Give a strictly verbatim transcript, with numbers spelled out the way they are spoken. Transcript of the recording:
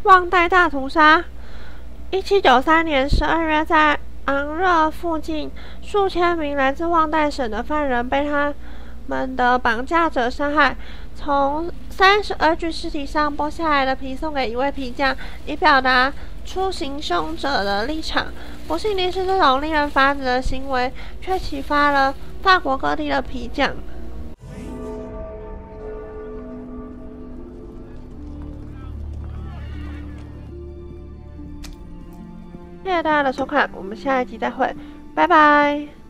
旺代大屠杀。一七九三年十二月，在昂热附近，数千名来自旺代省的犯人被他们的绑架者杀害，从三十二具尸体上剥下来的皮送给一位皮匠，以表达出行凶者的立场。不幸的是，这种令人发指的行为却启发了法国各地的皮匠。谢谢大家的收看，我们下一集再会，拜拜。